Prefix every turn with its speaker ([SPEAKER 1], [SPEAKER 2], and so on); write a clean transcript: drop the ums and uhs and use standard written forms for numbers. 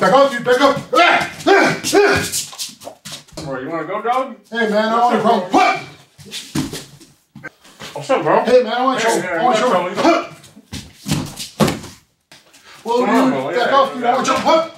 [SPEAKER 1] Back off, dude. Back up.
[SPEAKER 2] Bro, you want to go, dog?
[SPEAKER 1] Hey, man, I want to problem.
[SPEAKER 2] What's up, bro?
[SPEAKER 1] Hey, man, I want trouble. I want trouble. Well, dude, back off, dude. I want trouble.